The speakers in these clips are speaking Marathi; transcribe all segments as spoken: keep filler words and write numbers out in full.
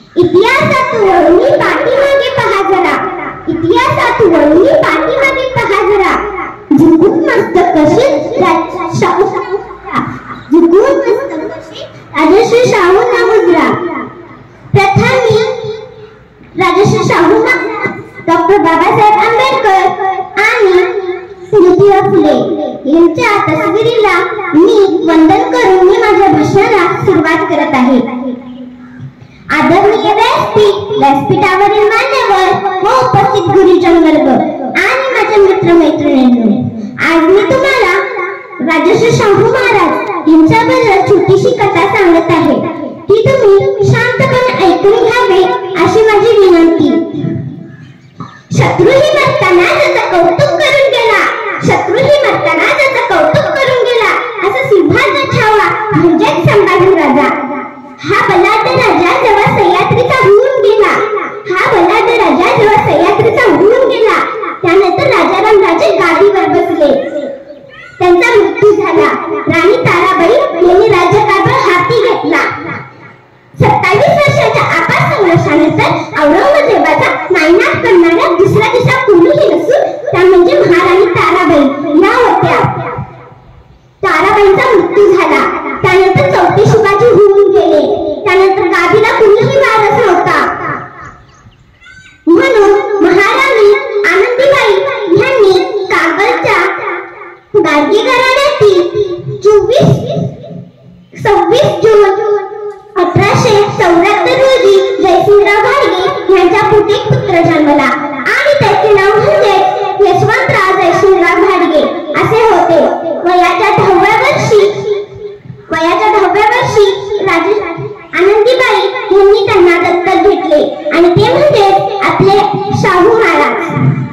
इतिहासात वळून पाठीमागे पहा जरा, इतिहासात वळून पाठीमागे पहा जरा, झुकून मस्त कसे शाहू झुकून मस्त कसे राजश्री शाहू ना मुद्रा. प्रथम राजश्री शाहू डॉक्टर बाबासाहेब आंबेडकर आणि ज्योतिबा फुले यांच्या तस्वीरीला मी वंदन करून मी माझ्या भाषणाला सुरुवात करत आहे. आदरणीय व्यासपीठ, व्यासपीठावरील मान्यवर व उपस्थित गुरुजन वर्ग आणि माझ्या मित्रमैत्रिणींनो, आज मी तुम्हाला राजश्री शाहू महाराज यांच्याबद्दल छोटीशी कथा सांगत आहे. ती तुम्ही शांतपणे ऐकून घ्यावे अशी माझी विनंती. शत्रूही मरताना त्याचं कौतुक करून गेला, शत्रूही मरताना त्याचं कौतुक करून गेला असं सिंहाचा छावा म्हणजेच संभाजी राजा. हा बलाढ्य राजा जेव्हा सह्याद्रीचा होऊन गेला, हा बलाढ्य राजा जेव्हा सह्याद्रीचा होऊन गेला त्यानंतर राजाराम राजे गादीवर बसले. त्यांचा मृत्यू झाला. राणी ताराबाई यांनी राज्यकारभार हाती घेतला. सत्तावीस वर्षाच्या अपार संघर्षानंतर औरंगजेबाचा नायनाट करणाऱ्या दुसऱ्या दिशा कोणीही नसून त्या म्हणजे महाराणी ताराबाई या होत्या. ताराबाईंचा मृत्यू झाला. त्यानंतर चौथे शिवाजी होऊन गेले. त्यानंतर गादीला कोणीही वारस नव्हता. म्हणून महाराणी आनंदीबाई यांनी कागलच्या गाडगे घराण्यातील चोवीस सव्वीस जून अठराशे चौऱ्याहत्तर रोजी जयसिंगराव घाडगे यांच्या पोटी एक पुत्र जन्मला आणि त्याचे नाव म्हणजे यशवंतराव जयसिंगराव घाडगे असे होते. वयाच्या दहाव्या वर्षी वयाच्या दहाव्या वर्षी राजे आनंदीबाई यांनी त्यांना दत्तक घेतले आणि ते म्हणजे आपले शाहू महाराज.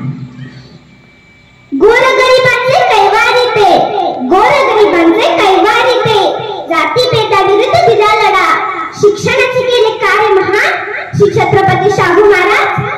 गोरगरिबांचे कैवार येते, गोरगरिबांचे कैवार येते, जातीभेदाविरुद्ध दिला लढा, शिक्षणाचे केले कार्य महान श्री छत्रपती शाहू महाराज